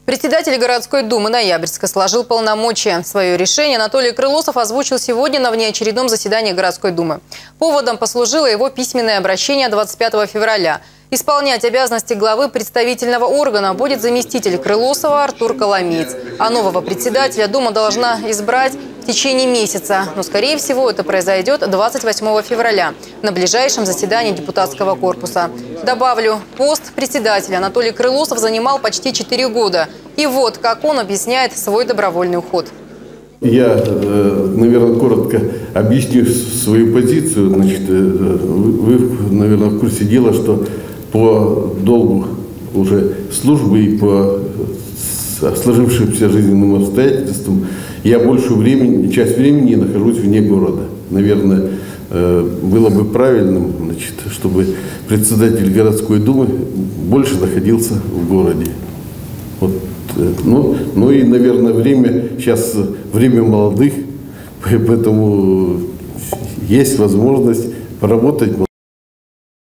Председатель городской думы Ноябрьска сложил полномочия. Свое решение Анатолий Крылосов озвучил сегодня на внеочередном заседании городской думы. Поводом послужило его письменное обращение 25 февраля. Исполнять обязанности главы представительного органа будет заместитель Крылосова Артур Коломеец. А нового председателя дума должна избрать в течение месяца. Но, скорее всего, это произойдет 28 февраля на ближайшем заседании депутатского корпуса. Добавлю, пост председателя Анатолий Крылосов занимал почти 4 года. И вот как он объясняет свой добровольный уход. Я, наверное, коротко объясню свою позицию. Значит, вы, наверное, в курсе дела, что по долгу уже службы и по сложившимся жизненным обстоятельствам я большую часть времени нахожусь вне города. Наверное, было бы правильным, значит, чтобы председатель городской думы больше находился в городе. Вот. Ну и, наверное, сейчас время молодых, поэтому есть возможность поработать.